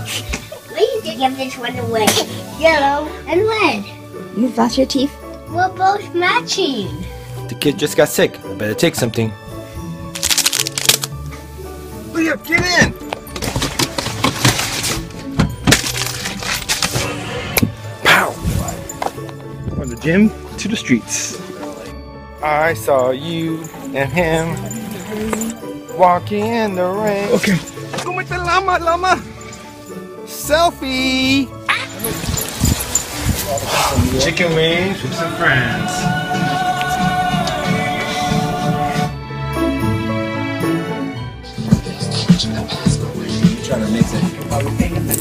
We need to give this one away. Yellow and red. You've lost your teeth? We're both matching. The kid just got sick. I better take something. Hurry up, get in! Pow! From the gym to the streets. I saw you and him walking in the rain. Okay. Come with the llama. Selfie! Chicken wings with some friends. Trying to mix it.